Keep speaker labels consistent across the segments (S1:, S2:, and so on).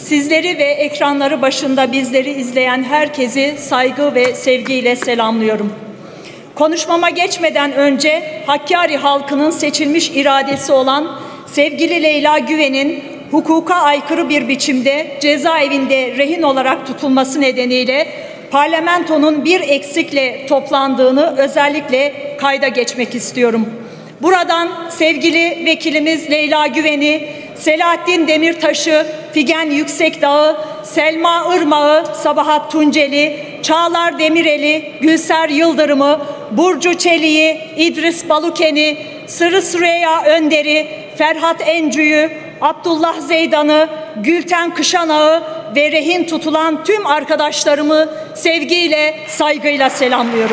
S1: Sizleri ve ekranları başında bizleri izleyen herkesi saygı ve sevgiyle selamlıyorum. Konuşmama geçmeden önce Hakkari halkının seçilmiş iradesi olan sevgili Leyla Güven'in hukuka aykırı bir biçimde cezaevinde rehin olarak tutulması nedeniyle parlamentonun bir eksikle toplandığını özellikle kayda geçmek istiyorum. Buradan sevgili vekilimiz Leyla Güven'i, Selahattin Demirtaş'ı, Figen Yüksekdağ'ı, Selma Irmak'ı, Sabahat Tunceli, Çağlar Demirel'i, Gülser Yıldırım'ı, Burcu Çelik'i, İdris Baluken'i, Sırrı Süreyya Önder'i, Ferhat Encü'yü, Abdullah Zeydan'ı, Gülten Kışanağ'ı ve rehin tutulan tüm arkadaşlarımı sevgiyle, saygıyla selamlıyorum.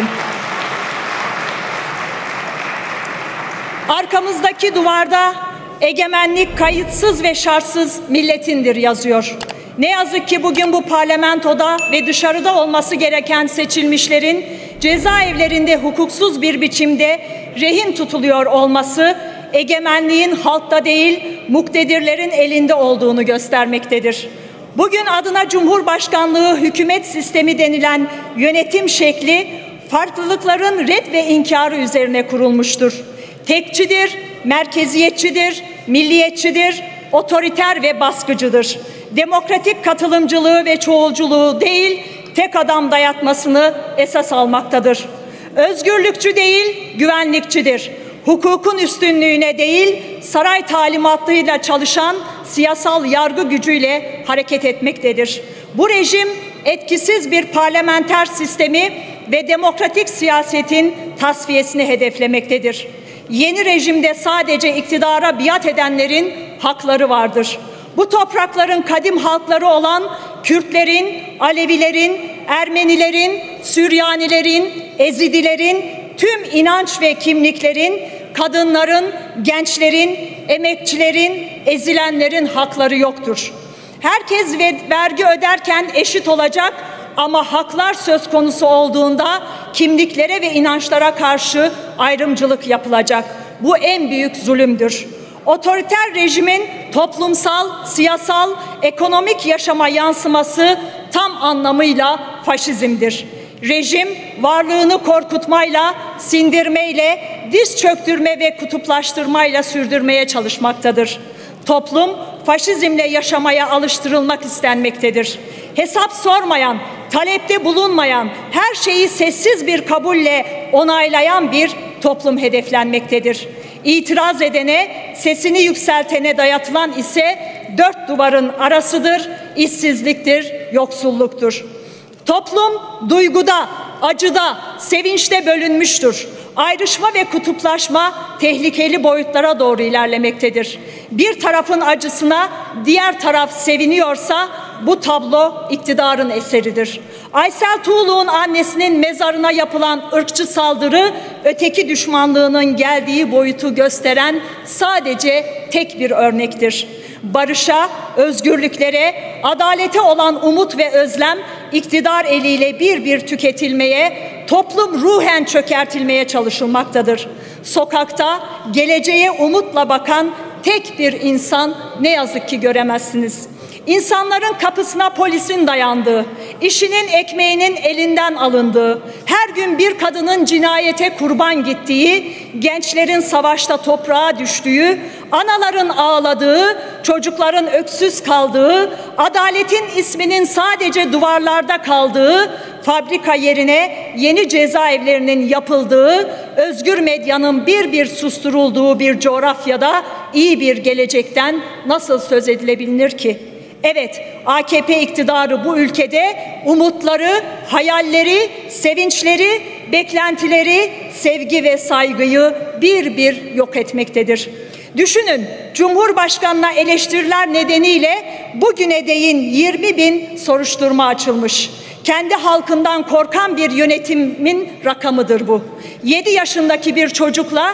S1: Arkamızdaki duvarda egemenlik kayıtsız ve şartsız milletindir yazıyor. Ne yazık ki bugün bu parlamentoda ve dışarıda olması gereken seçilmişlerin cezaevlerinde hukuksuz bir biçimde rehin tutuluyor olması egemenliğin halkta değil muktedirlerin elinde olduğunu göstermektedir. Bugün adına Cumhurbaşkanlığı hükümet sistemi denilen yönetim şekli farklılıkların ret ve inkarı üzerine kurulmuştur. Tekçidir, merkeziyetçidir, milliyetçidir, otoriter ve baskıcıdır. Demokratik katılımcılığı ve çoğulculuğu değil, tek adam dayatmasını esas almaktadır. Özgürlükçü değil, güvenlikçidir. Hukukun üstünlüğüne değil, saray talimatıyla çalışan siyasal yargı gücüyle hareket etmektedir. Bu rejim etkisiz bir parlamenter sistemi ve demokratik siyasetin tasfiyesini hedeflemektedir. Yeni rejimde sadece iktidara biat edenlerin hakları vardır. Bu toprakların kadim halkları olan Kürtlerin, Alevilerin, Ermenilerin, Süryanilerin, Ezidilerin, tüm inanç ve kimliklerin, kadınların, gençlerin, emekçilerin, ezilenlerin hakları yoktur. Herkes vergi öderken eşit olacak ama haklar söz konusu olduğunda kimliklere ve inançlara karşı ayrımcılık yapılacak. Bu en büyük zulümdür. Otoriter rejimin toplumsal, siyasal, ekonomik yaşama yansıması tam anlamıyla faşizmdir. Rejim varlığını korkutmayla, sindirmeyle, diz çöktürme ve kutuplaştırmayla sürdürmeye çalışmaktadır. Toplum faşizmle yaşamaya alıştırılmak istenmektedir. Hesap sormayan, talepte bulunmayan, her şeyi sessiz bir kabulle onaylayan bir toplum hedeflenmektedir. İtiraz edene, sesini yükseltene dayatılan ise dört duvarın arasıdır, işsizliktir, yoksulluktur. Toplum duyguda, acıda, sevinçte bölünmüştür. Ayrışma ve kutuplaşma tehlikeli boyutlara doğru ilerlemektedir. Bir tarafın acısına diğer taraf seviniyorsa bu tablo iktidarın eseridir. Aysel Tuğlu'nun annesinin mezarına yapılan ırkçı saldırı öteki düşmanlığının geldiği boyutu gösteren sadece tek bir örnektir. Barışa, özgürlüklere, adalete olan umut ve özlem iktidar eliyle bir bir tüketilmeye, toplum ruhen çökertilmeye çalışılmaktadır. Sokakta geleceğe umutla bakan tek bir insan ne yazık ki göremezsiniz. İnsanların kapısına polisin dayandığı, işinin ekmeğinin elinden alındığı, her gün bir kadının cinayete kurban gittiği, gençlerin savaşta toprağa düştüğü, anaların ağladığı, çocukların öksüz kaldığı, adaletin isminin sadece duvarlarda kaldığı, fabrika yerine yeni cezaevlerinin yapıldığı, özgür medyanın bir bir susturulduğu bir coğrafyada iyi bir gelecekten nasıl söz edilebilir ki? Evet, AKP iktidarı bu ülkede umutları, hayalleri, sevinçleri, beklentileri, sevgi ve saygıyı bir bir yok etmektedir. Düşünün, Cumhurbaşkanı'na eleştiriler nedeniyle bugüne değin 20.000 soruşturma açılmış. Kendi halkından korkan bir yönetimin rakamıdır bu. 7 yaşındaki bir çocukla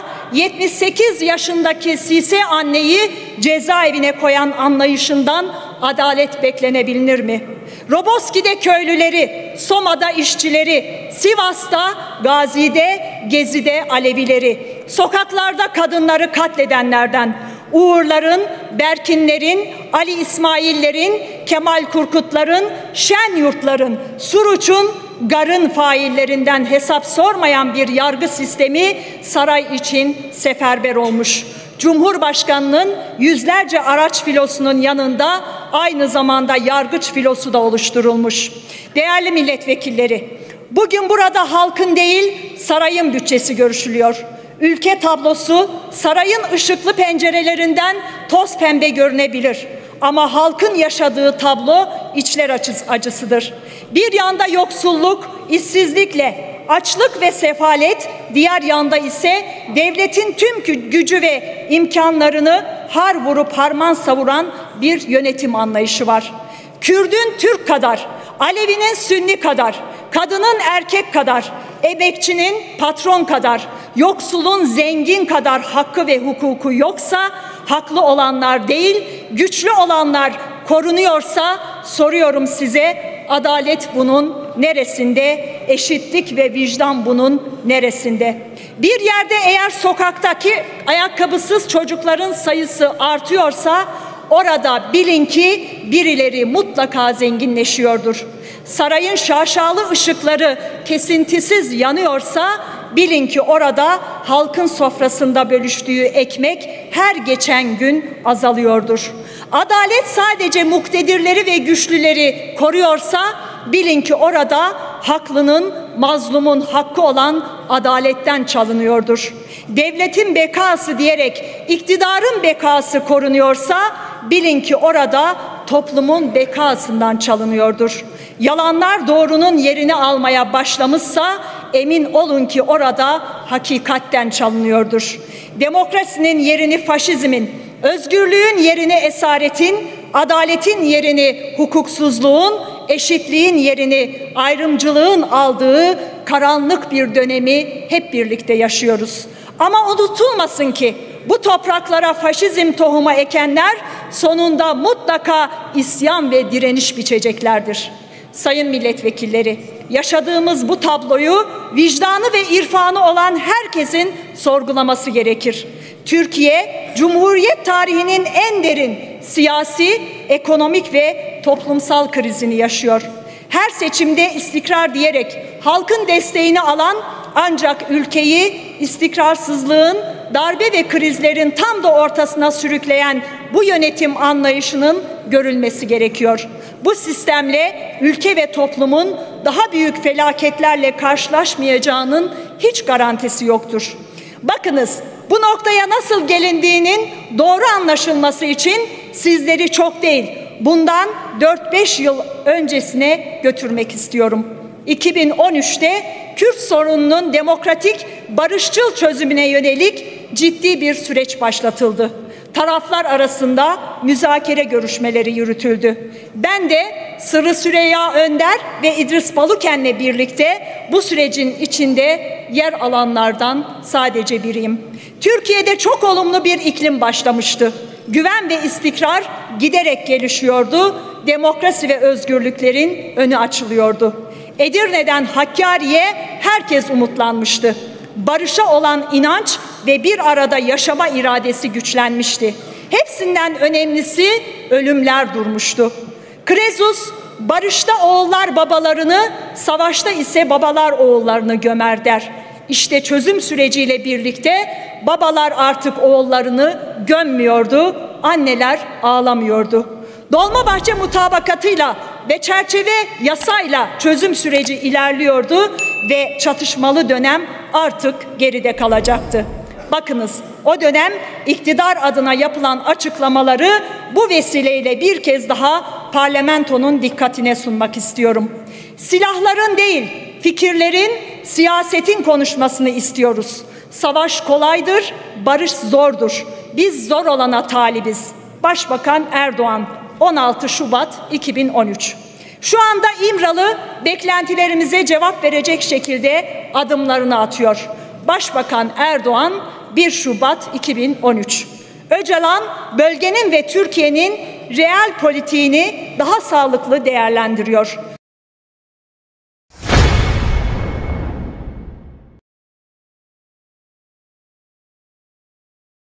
S1: 78 yaşındaki sise anneyi cezaevine koyan anlayışından adalet beklenebilir mi? Roboski'de köylüleri, Soma'da işçileri, Sivas'ta, Gazi'de, Gezi'de Alevileri, sokaklarda kadınları katledenlerden, Uğurların, Berkinlerin, Ali İsmail'lerin, Kemal Kurkutların, Şenyurtların, Suruç'un, Gar'ın faillerinden hesap sormayan bir yargı sistemi saray için seferber olmuş. Cumhurbaşkanının yüzlerce araç filosunun yanında aynı zamanda yargıç filosu da oluşturulmuş. Değerli milletvekilleri, bugün burada halkın değil sarayın bütçesi görüşülüyor. Ülke tablosu sarayın ışıklı pencerelerinden toz pembe görünebilir. Ama halkın yaşadığı tablo içler acısıdır. Bir yanda yoksulluk, işsizlikle, açlık ve sefalet, diğer yanda ise devletin tüm gücü ve imkanlarını har vurup harman savuran bir yönetim anlayışı var. Kürdün Türk kadar, Alevinin Sünni kadar, kadının erkek kadar, emekçinin patron kadar, yoksulun zengin kadar hakkı ve hukuku yoksa, haklı olanlar değil, güçlü olanlar korunuyorsa soruyorum size, adalet bunun neresinde, eşitlik ve vicdan bunun neresinde? Bir yerde eğer sokaktaki ayakkabısız çocukların sayısı artıyorsa, orada bilin ki birileri mutlaka zenginleşiyordur. Sarayın şaşalı ışıkları kesintisiz yanıyorsa, bilin ki orada halkın sofrasında bölüştüğü ekmek her geçen gün azalıyordur. Adalet sadece muktedirleri ve güçlüleri koruyorsa, bilin ki orada haklının, mazlumun hakkı olan adaletten çalınıyordur. Devletin bekası diyerek iktidarın bekası korunuyorsa, bilin ki orada toplumun bekasından çalınıyordur. Yalanlar doğrunun yerini almaya başlamışsa, emin olun ki orada hakikatten çalınıyordur. Demokrasinin yerini faşizmin, özgürlüğün yerini esaretin, adaletin yerini hukuksuzluğun, eşitliğin yerini ayrımcılığın aldığı karanlık bir dönemi hep birlikte yaşıyoruz. Ama unutulmasın ki bu topraklara faşizm tohumu ekenler sonunda mutlaka isyan ve direniş biçeceklerdir. Sayın milletvekilleri, yaşadığımız bu tabloyu vicdanı ve irfanı olan herkesin sorgulaması gerekir. Türkiye, Cumhuriyet tarihinin en derin siyasi, ekonomik ve toplumsal krizini yaşıyor. Her seçimde istikrar diyerek halkın desteğini alan, ancak ülkeyi istikrarsızlığın, darbe ve krizlerin tam da ortasına sürükleyen bu yönetim anlayışının görülmesi gerekiyor. Bu sistemle ülke ve toplumun daha büyük felaketlerle karşılaşmayacağının hiç garantisi yoktur. Bakınız, bu noktaya nasıl gelindiğinin doğru anlaşılması için sizleri çok değil, bundan 4-5 yıl öncesine götürmek istiyorum. 2013'te Kürt sorununun demokratik, barışçıl çözümüne yönelik ciddi bir süreç başlatıldı. Taraflar arasında müzakere görüşmeleri yürütüldü. Ben de Sırrı Süreyya Önder ve İdris Baluken'le birlikte bu sürecin içinde yer alanlardan sadece biriyim. Türkiye'de çok olumlu bir iklim başlamıştı. Güven ve istikrar giderek gelişiyordu. Demokrasi ve özgürlüklerin önü açılıyordu. Edirne'den Hakkari'ye herkes umutlanmıştı. Barışa olan inanç ve bir arada yaşama iradesi güçlenmişti. Hepsinden önemlisi ölümler durmuştu. Krezus, barışta oğullar babalarını, savaşta ise babalar oğullarını gömer der. İşte çözüm süreciyle birlikte babalar artık oğullarını gömmüyordu, anneler ağlamıyordu. Dolmabahçe mutabakatıyla ve çerçeve yasayla çözüm süreci ilerliyordu ve çatışmalı dönem artık geride kalacaktı. Bakınız, o dönem iktidar adına yapılan açıklamaları bu vesileyle bir kez daha parlamentonun dikkatine sunmak istiyorum. Silahların değil, fikirlerin, siyasetin konuşmasını istiyoruz. Savaş kolaydır, barış zordur. Biz zor olana talibiz. Başbakan Erdoğan, 16 Şubat 2013. Şu anda İmralı beklentilerimize cevap verecek şekilde adımlarını atıyor. Başbakan Erdoğan 1 Şubat 2013. Öcalan bölgenin ve Türkiye'nin reel politiğini daha sağlıklı değerlendiriyor.